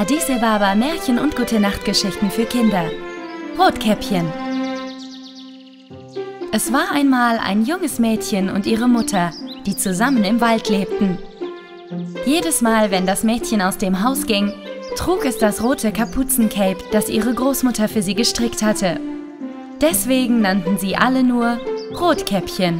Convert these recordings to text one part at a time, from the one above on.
Addis Ababa Märchen und Gute-Nacht-Geschichten für Kinder. Rotkäppchen. Es war einmal ein junges Mädchen und ihre Mutter, die zusammen im Wald lebten. Jedes Mal, wenn das Mädchen aus dem Haus ging, trug es das rote Kapuzencape, das ihre Großmutter für sie gestrickt hatte. Deswegen nannten sie alle nur Rotkäppchen.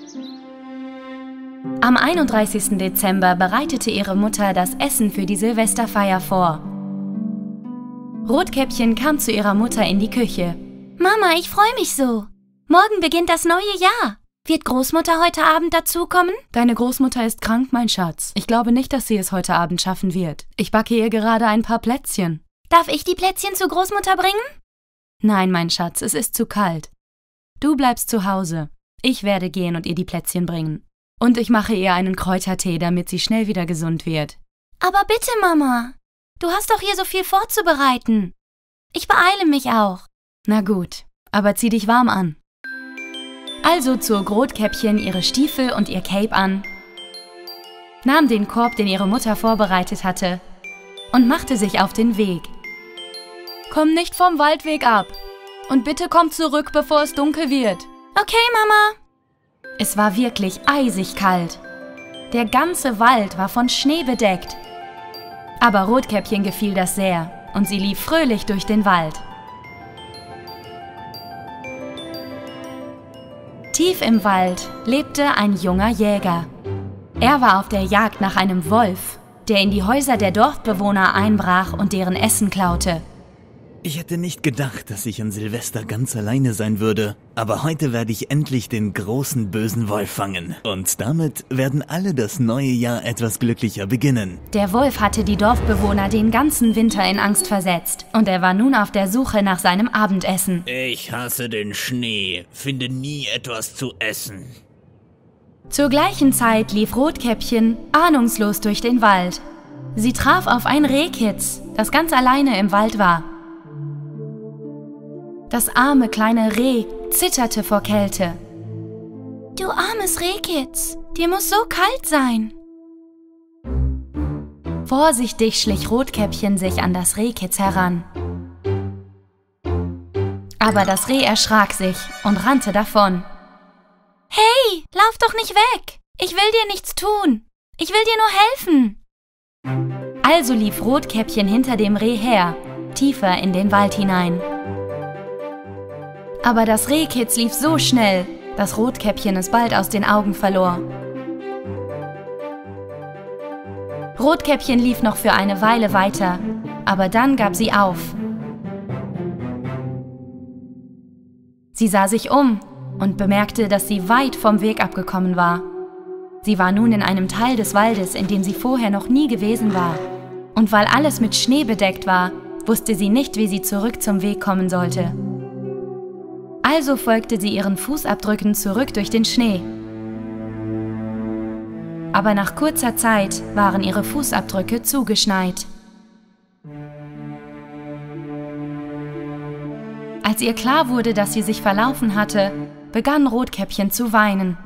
Am 31. Dezember bereitete ihre Mutter das Essen für die Silvesterfeier vor. Rotkäppchen kam zu ihrer Mutter in die Küche. Mama, ich freue mich so. Morgen beginnt das neue Jahr. Wird Großmutter heute Abend dazukommen? Deine Großmutter ist krank, mein Schatz. Ich glaube nicht, dass sie es heute Abend schaffen wird. Ich backe ihr gerade ein paar Plätzchen. Darf ich die Plätzchen zu Großmutter bringen? Nein, mein Schatz, es ist zu kalt. Du bleibst zu Hause. Ich werde gehen und ihr die Plätzchen bringen. Und ich mache ihr einen Kräutertee, damit sie schnell wieder gesund wird. Aber bitte, Mama. Du hast doch hier so viel vorzubereiten. Ich beeile mich auch. Na gut, aber zieh dich warm an. Also zog Rotkäppchen ihre Stiefel und ihr Cape an, nahm den Korb, den ihre Mutter vorbereitet hatte, und machte sich auf den Weg. Komm nicht vom Waldweg ab und bitte komm zurück, bevor es dunkel wird. Okay, Mama. Es war wirklich eisig kalt. Der ganze Wald war von Schnee bedeckt. Aber Rotkäppchen gefiel das sehr und sie lief fröhlich durch den Wald. Tief im Wald lebte ein junger Jäger. Er war auf der Jagd nach einem Wolf, der in die Häuser der Dorfbewohner einbrach und deren Essen klaute. Ich hätte nicht gedacht, dass ich an Silvester ganz alleine sein würde. Aber heute werde ich endlich den großen bösen Wolf fangen. Und damit werden alle das neue Jahr etwas glücklicher beginnen. Der Wolf hatte die Dorfbewohner den ganzen Winter in Angst versetzt. Und er war nun auf der Suche nach seinem Abendessen. Ich hasse den Schnee, finde nie etwas zu essen. Zur gleichen Zeit lief Rotkäppchen ahnungslos durch den Wald. Sie traf auf ein Rehkitz, das ganz alleine im Wald war. Das arme kleine Reh zitterte vor Kälte. Du armes Rehkitz, dir muss so kalt sein. Vorsichtig schlich Rotkäppchen sich an das Rehkitz heran. Aber das Reh erschrak sich und rannte davon. Hey, lauf doch nicht weg! Ich will dir nichts tun. Ich will dir nur helfen. Also lief Rotkäppchen hinter dem Reh her, tiefer in den Wald hinein. Aber das Rehkitz lief so schnell, dass Rotkäppchen es bald aus den Augen verlor. Rotkäppchen lief noch für eine Weile weiter, aber dann gab sie auf. Sie sah sich um und bemerkte, dass sie weit vom Weg abgekommen war. Sie war nun in einem Teil des Waldes, in dem sie vorher noch nie gewesen war. Und weil alles mit Schnee bedeckt war, wusste sie nicht, wie sie zurück zum Weg kommen sollte. Also folgte sie ihren Fußabdrücken zurück durch den Schnee. Aber nach kurzer Zeit waren ihre Fußabdrücke zugeschneit. Als ihr klar wurde, dass sie sich verlaufen hatte, begann Rotkäppchen zu weinen.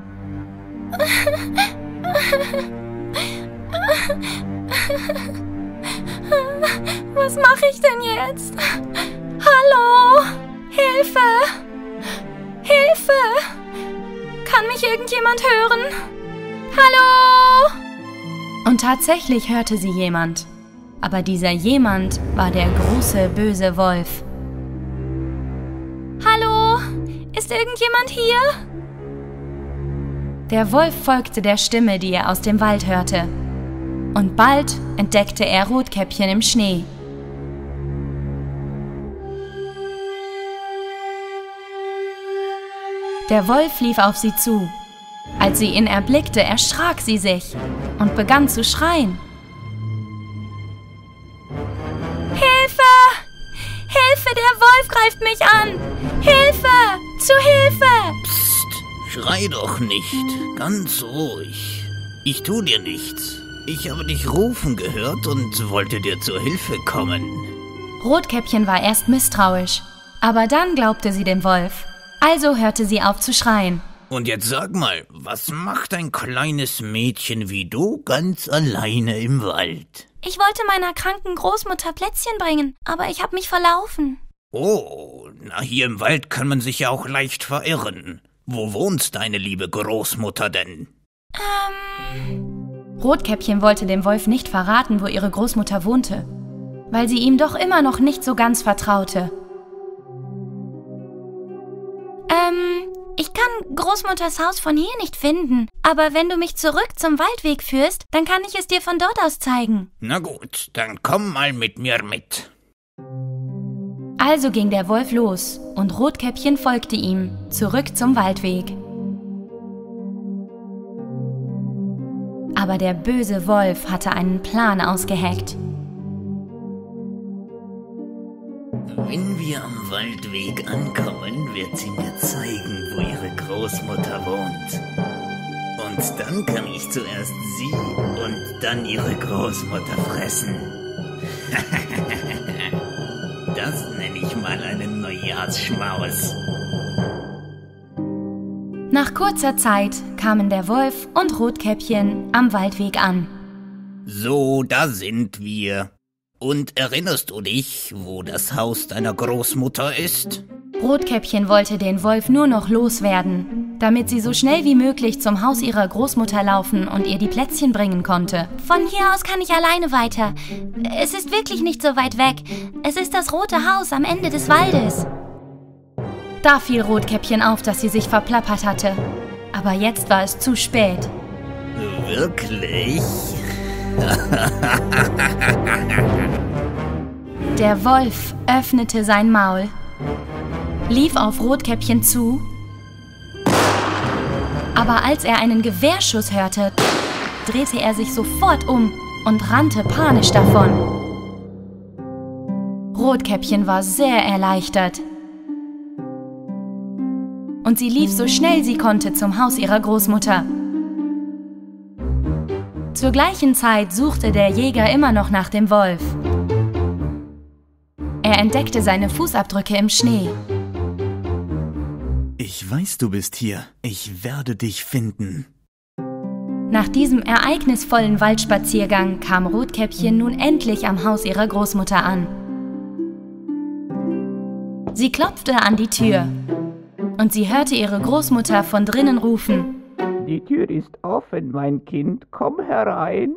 Was mache ich denn jetzt? Hallo? Hilfe! Hilfe! Kann mich irgendjemand hören? Hallo? Und tatsächlich hörte sie jemand. Aber dieser jemand war der große, böse Wolf. Hallo? Ist irgendjemand hier? Der Wolf folgte der Stimme, die er aus dem Wald hörte. Und bald entdeckte er Rotkäppchen im Schnee. Der Wolf lief auf sie zu. Als sie ihn erblickte, erschrak sie sich und begann zu schreien. Hilfe! Hilfe, der Wolf greift mich an! Hilfe! Zu Hilfe! Psst, schrei doch nicht. Ganz ruhig. Ich tu dir nichts. Ich habe dich rufen gehört und wollte dir zur Hilfe kommen. Rotkäppchen war erst misstrauisch, aber dann glaubte sie dem Wolf. Also hörte sie auf zu schreien. Und jetzt sag mal, was macht ein kleines Mädchen wie du ganz alleine im Wald? Ich wollte meiner kranken Großmutter Plätzchen bringen, aber ich habe mich verlaufen. Oh, na hier im Wald kann man sich ja auch leicht verirren. Wo wohnt deine liebe Großmutter denn? Rotkäppchen wollte dem Wolf nicht verraten, wo ihre Großmutter wohnte, weil sie ihm doch immer noch nicht so ganz vertraute. Ich kann Großmutters Haus von hier nicht finden, aber wenn du mich zurück zum Waldweg führst, dann kann ich es dir von dort aus zeigen. Na gut, dann komm mal mit mir mit. Also ging der Wolf los und Rotkäppchen folgte ihm, zurück zum Waldweg. Aber der böse Wolf hatte einen Plan ausgeheckt. Wenn wir am Waldweg ankommen, wird sie mir zeigen, wo ihre Großmutter wohnt. Und dann kann ich zuerst sie und dann ihre Großmutter fressen. Das nenne ich mal einen Neujahrsschmaus. Nach kurzer Zeit kamen der Wolf und Rotkäppchen am Waldweg an. So, da sind wir. Und erinnerst du dich, wo das Haus deiner Großmutter ist? Rotkäppchen wollte den Wolf nur noch loswerden, damit sie so schnell wie möglich zum Haus ihrer Großmutter laufen und ihr die Plätzchen bringen konnte. Von hier aus kann ich alleine weiter. Es ist wirklich nicht so weit weg. Es ist das rote Haus am Ende des Waldes. Da fiel Rotkäppchen auf, dass sie sich verplappert hatte. Aber jetzt war es zu spät. Wirklich? Der Wolf öffnete sein Maul, lief auf Rotkäppchen zu, aber als er einen Gewehrschuss hörte, drehte er sich sofort um und rannte panisch davon. Rotkäppchen war sehr erleichtert. Und sie lief so schnell sie konnte zum Haus ihrer Großmutter. Zur gleichen Zeit suchte der Jäger immer noch nach dem Wolf. Er entdeckte seine Fußabdrücke im Schnee. Ich weiß, du bist hier. Ich werde dich finden. Nach diesem ereignisvollen Waldspaziergang kam Rotkäppchen nun endlich am Haus ihrer Großmutter an. Sie klopfte an die Tür und sie hörte ihre Großmutter von drinnen rufen: Die Tür ist offen, mein Kind, komm herein.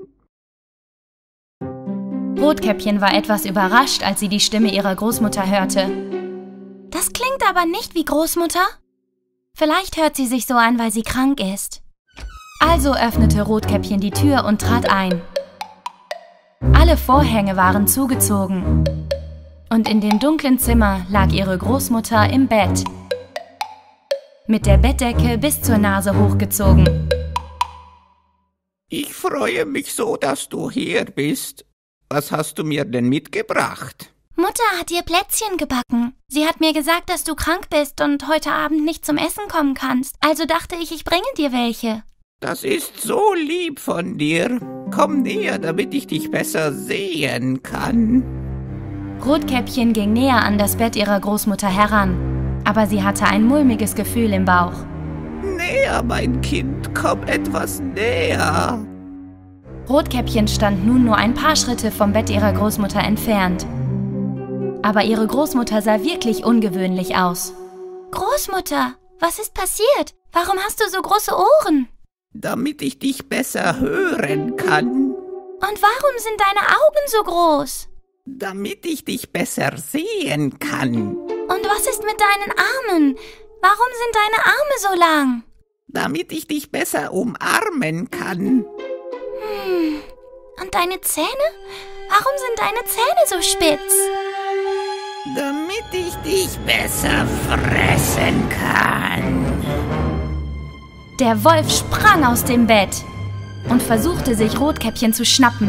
Rotkäppchen war etwas überrascht, als sie die Stimme ihrer Großmutter hörte. Das klingt aber nicht wie Großmutter. Vielleicht hört sie sich so an, weil sie krank ist. Also öffnete Rotkäppchen die Tür und trat ein. Alle Vorhänge waren zugezogen. Und in dem dunklen Zimmer lag ihre Großmutter im Bett, mit der Bettdecke bis zur Nase hochgezogen. Ich freue mich so, dass du hier bist. Was hast du mir denn mitgebracht? Mutter hat dir Plätzchen gebacken. Sie hat mir gesagt, dass du krank bist und heute Abend nicht zum Essen kommen kannst. Also dachte ich, ich bringe dir welche. Das ist so lieb von dir. Komm näher, damit ich dich besser sehen kann. Rotkäppchen ging näher an das Bett ihrer Großmutter heran, aber sie hatte ein mulmiges Gefühl im Bauch. Näher, mein Kind, komm etwas näher. Rotkäppchen stand nun nur ein paar Schritte vom Bett ihrer Großmutter entfernt. Aber ihre Großmutter sah wirklich ungewöhnlich aus. Großmutter, was ist passiert? Warum hast du so große Ohren? Damit ich dich besser hören kann. Und warum sind deine Augen so groß? Damit ich dich besser sehen kann. Und was ist mit deinen Armen? Warum sind deine Arme so lang? Damit ich dich besser umarmen kann. Und deine Zähne? Warum sind deine Zähne so spitz? Damit ich dich besser fressen kann. Der Wolf sprang aus dem Bett und versuchte, sich Rotkäppchen zu schnappen.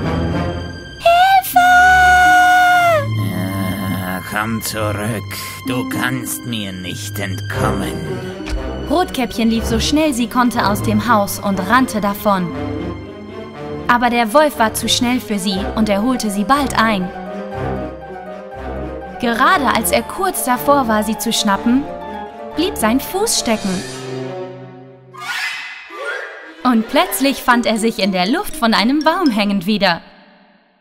Komm zurück, du kannst mir nicht entkommen. Rotkäppchen lief so schnell sie konnte aus dem Haus und rannte davon. Aber der Wolf war zu schnell für sie und er holte sie bald ein. Gerade als er kurz davor war, sie zu schnappen, blieb sein Fuß stecken. Und plötzlich fand er sich in der Luft von einem Baum hängend wieder.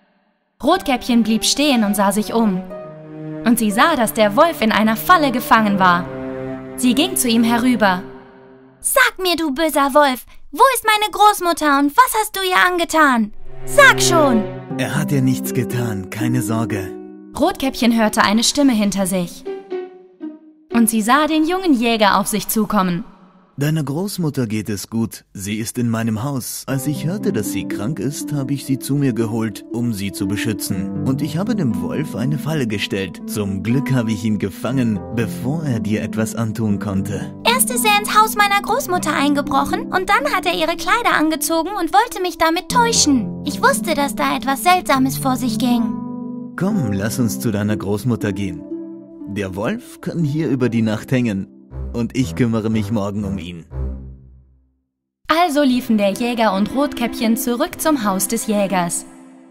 Rotkäppchen blieb stehen und sah sich um. Und sie sah, dass der Wolf in einer Falle gefangen war. Sie ging zu ihm herüber. Sag mir, du böser Wolf, wo ist meine Großmutter und was hast du ihr angetan? Sag schon! Er hat ihr nichts getan, keine Sorge. Rotkäppchen hörte eine Stimme hinter sich. Und sie sah den jungen Jäger auf sich zukommen. Deiner Großmutter geht es gut. Sie ist in meinem Haus. Als ich hörte, dass sie krank ist, habe ich sie zu mir geholt, um sie zu beschützen. Und ich habe dem Wolf eine Falle gestellt. Zum Glück habe ich ihn gefangen, bevor er dir etwas antun konnte. Erst ist er ins Haus meiner Großmutter eingebrochen und dann hat er ihre Kleider angezogen und wollte mich damit täuschen. Ich wusste, dass da etwas Seltsames vor sich ging. Komm, lass uns zu deiner Großmutter gehen. Der Wolf kann hier über die Nacht hängen. Und ich kümmere mich morgen um ihn. Also liefen der Jäger und Rotkäppchen zurück zum Haus des Jägers.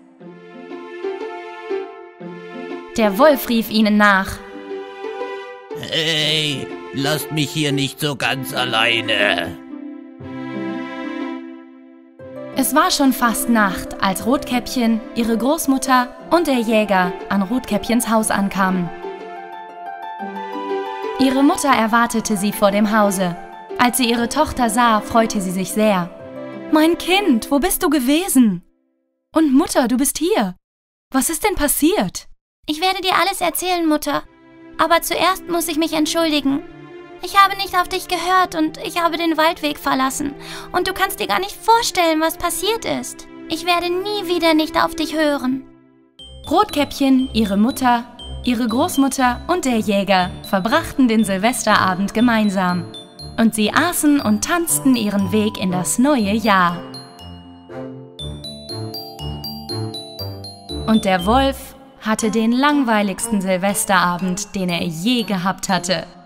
Der Wolf rief ihnen nach. Hey, lasst mich hier nicht so ganz alleine. Es war schon fast Nacht, als Rotkäppchen, ihre Großmutter und der Jäger an Rotkäppchens Haus ankamen. Ihre Mutter erwartete sie vor dem Hause. Als sie ihre Tochter sah, freute sie sich sehr. »Mein Kind, wo bist du gewesen?« »Und Mutter, du bist hier. Was ist denn passiert?« Ich werde dir alles erzählen, Mutter. Aber zuerst muss ich mich entschuldigen. Ich habe nicht auf dich gehört und ich habe den Waldweg verlassen. Und du kannst dir gar nicht vorstellen, was passiert ist. Ich werde nie wieder nicht auf dich hören. Rotkäppchen, ihre Mutter, ihre Großmutter und der Jäger verbrachten den Silvesterabend gemeinsam. Und sie aßen und tanzten ihren Weg in das neue Jahr. Und der Wolf hatte den langweiligsten Silvesterabend, den er je gehabt hatte.